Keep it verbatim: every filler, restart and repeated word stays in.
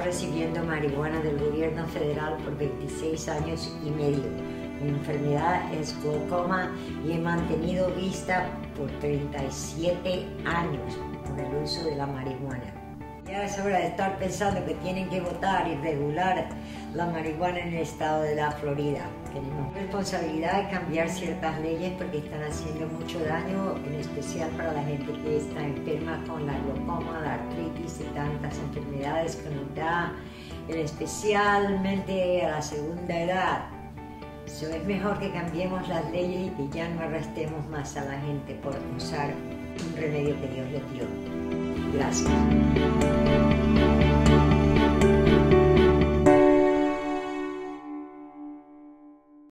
recibiendo marihuana del gobierno federal por veintiséis años y medio. Mi enfermedad es glaucoma y he mantenido vista por treinta y siete años con el uso de la marihuana. Ya es hora de estar pensando que tienen que votar y regular la marihuana en el estado de la Florida. Tenemos responsabilidad de cambiar ciertas leyes porque están haciendo mucho daño, en especial para la gente que está enferma con la glaucoma, la artritis y tantas enfermedades que nos da, especialmente a la segunda edad. So, es mejor que cambiemos las leyes y que ya no arrestemos más a la gente por usar un remedio que Dios les dio. Gracias.